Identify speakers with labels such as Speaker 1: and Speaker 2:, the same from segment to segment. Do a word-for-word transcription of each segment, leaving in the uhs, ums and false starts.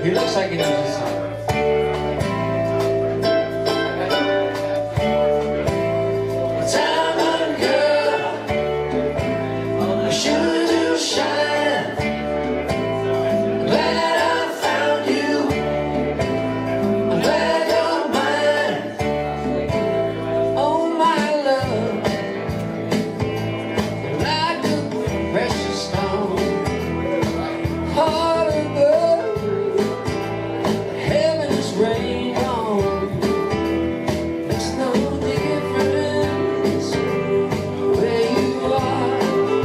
Speaker 1: He looks like he knows his song. Diamond girl, sure do shine. Glad I found you. I'm glad you're mine. Oh my love, like a precious stone. Heart of gold, heaven's rain on. Makes no difference where you are,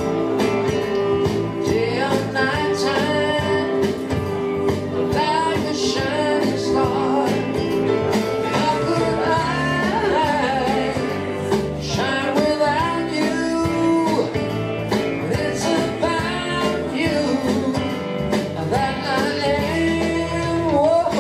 Speaker 1: day or night time, like a shining star. How could I shine without you? It's about you that I am. Whoa.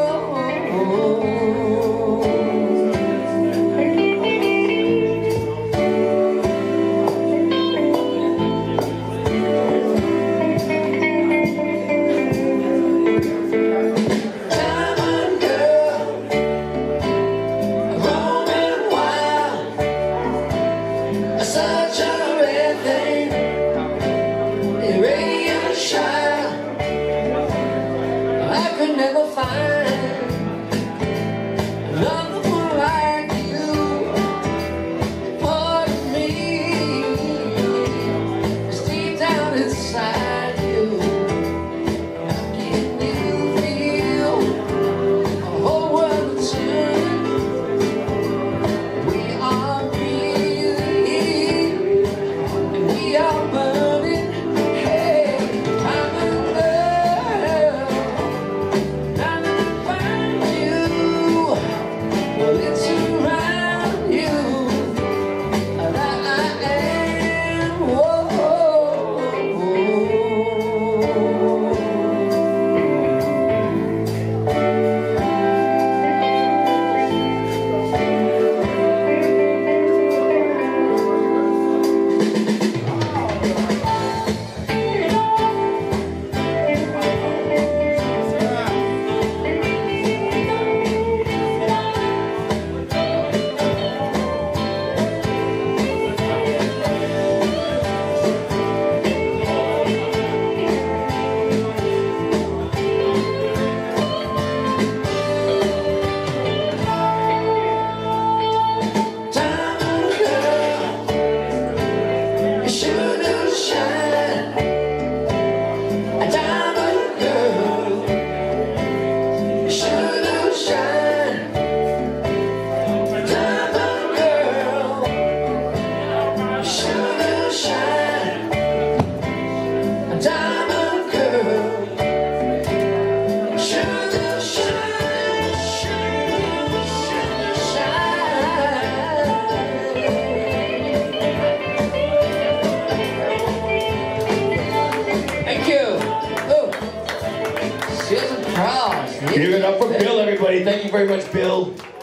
Speaker 1: Diamond girl, roaming wild, such a rare thing, a radiant child. I could never find another one like you. Part of me is deep down inside you. How can you feel the whole world turn? We are breathing and we are burning. Hey, diamond girl, now that I find you, well, it's around you that I am. Whoa. Diamond girl, you sure do shine. A diamond girl, you sure do shine. Diamond girl, you sure do shine. A diamond girl, you sure do shine, sure do, sure do shine. Thank you. Oh, Susan Cross.
Speaker 2: Give it up for Bill, everybody. Thank you very much, Bill.